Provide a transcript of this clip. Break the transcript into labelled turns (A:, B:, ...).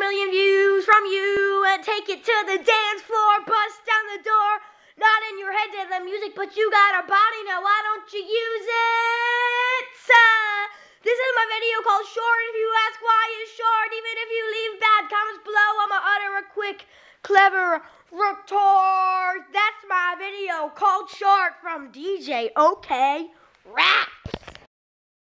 A: million views from you and take it to the dance floor, bust down the door. Not in your head to the music, but you got a body now. Why don't you use it? This is my video called Short. If you ask why it's short, even if you leave bad comments below, I'ma utter a quick, clever retort. That's my video called Short from DJ OK Rap.